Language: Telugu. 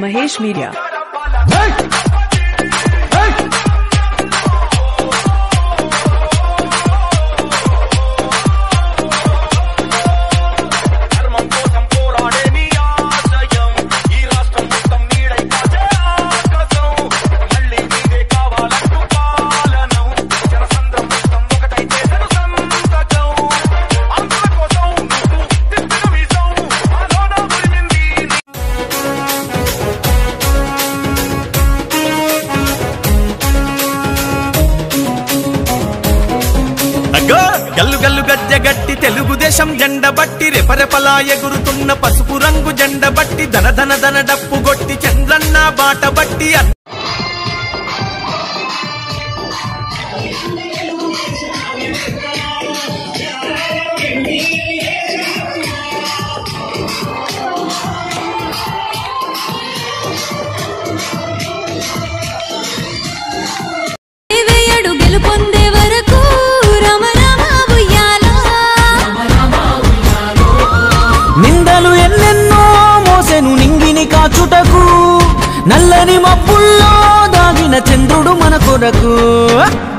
Mahesh Media. గల్లు గల్లు గజ్జగట్టి తెలుగుదేశం జెండ బట్టి రెపరెపలా ఎగురుతున్న పసుపు రంగు జెండ బట్టి ధన ధన ధన డప్పు గొట్టి చంద్రన్న బాట బట్టి నిందలు ఎన్నెన్నో మోసెను నింగిని కాచుటకు నల్లని మబ్బుల్లో దాగిన చంద్రుడు మన కొరకు